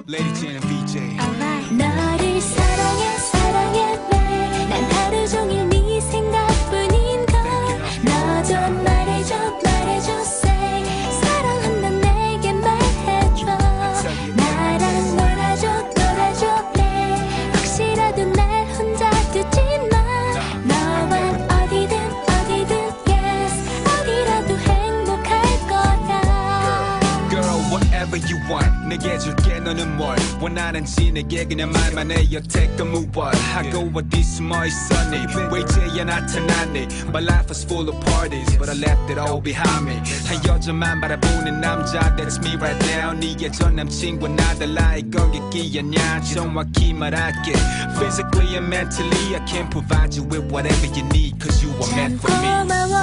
Lady Jane and BJ. 너를 사랑해 사랑해 왜 난 하루 종일 네 생각뿐인걸. 너도 말해줘 말해줘 say 사랑한다 내게 말해줘. 나랑 놀아줘 놀아줘 play 혹시라도 날 혼자 두지 마. 너와 어디든 어디든 yes 어디라도 행복할 거야. Girl, whatever you want 내게 줄게. 너는 뭘 원하는지 내게 그냥 말만 해. You take a move on. 하고 어디 숨어 있었니? 왜 이제야 나타났니? My life was full of parties but I left it all behind me. 한 여자만 바라보는 남자 That's me right now. 네의 전 남친과 나 달라 이건 객기였냐? 정확히 말할게 Physically and mentally I can provide you with whatever you need Cause you were meant for me. 고마워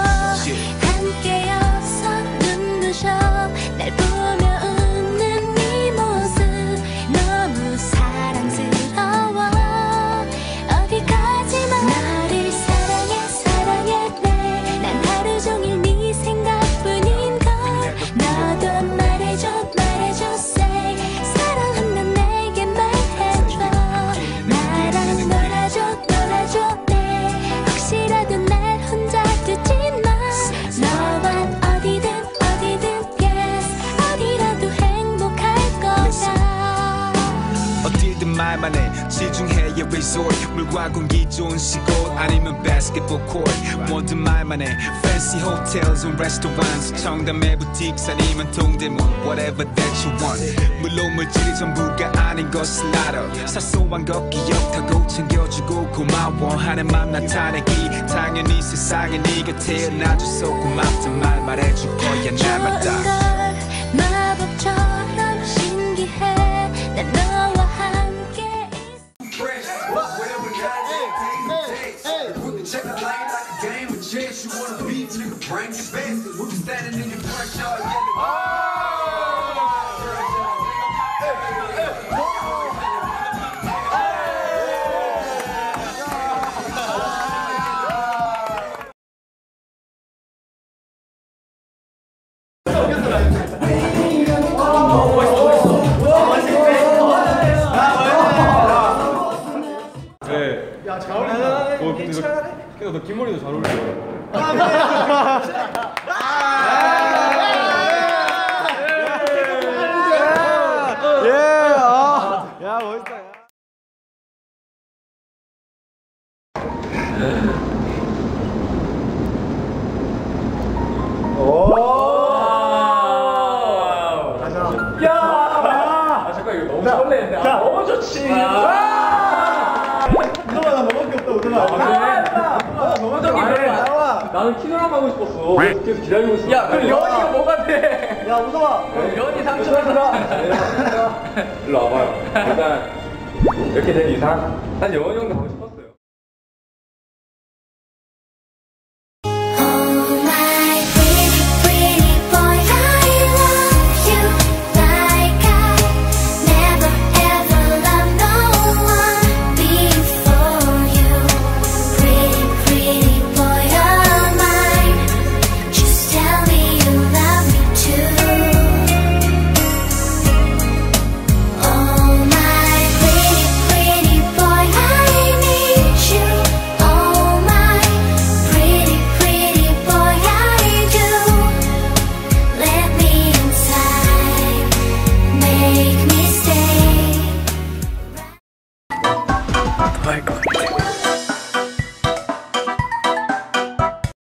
함께여서 눈부셔 날 보며 웃는 네 모습 너무 사랑스러워. 어디 가지마. 너를 사랑해 사랑해 왜 난 하루 종일 네 생각뿐인걸. 너도 말해줘 말해줘 say 사랑한다 내게 말해줘. 나랑 놀아줘 놀아줘 네 혹시라도 날 혼자 두지 마. 너와 어디든 어디든 yes 어디라도 행복할 거야. 어디든 말만 해 지중해의 resort 물과 공기 좋은 시골 아니면 basketball court 뭐든 말만 해 fancy hotels and restaurants 청담의 boutiques 아니면 동대문 whatever that you want. 물론 물질이 전부가 아닌 것을 알아. 사소한 것 기억하고 챙겨주고 고마워하는 맘 나타내기 당연히 세상에 네가 태어나줘서 고맙단 말 말해줄 거야 날마다. 마법처럼 신기해 난 너와 함께 Check the lane like a game of chess. You wanna beat, nigga, bring your best. We'll be standing in your front yard yelling. 야, 잘 어울린다. 근데 너 긴 머리도 잘 어울려. 야, 멋있다. 야! 잠깐 이거 너무 설레는데. 너무 좋지. 우동아 나 너밖에 없다. 우동아 너무 좋아. 나는 키노랑 가고 싶었어. 계속 기다리고 있어. 야 그럼 연이가 뭐가 돼? 야 우동아 연이 삼촌이라. 일로 와봐요. 일단 이렇게 된 이상 난 영원이 형도 가고 싶었어요. 할 것 같아.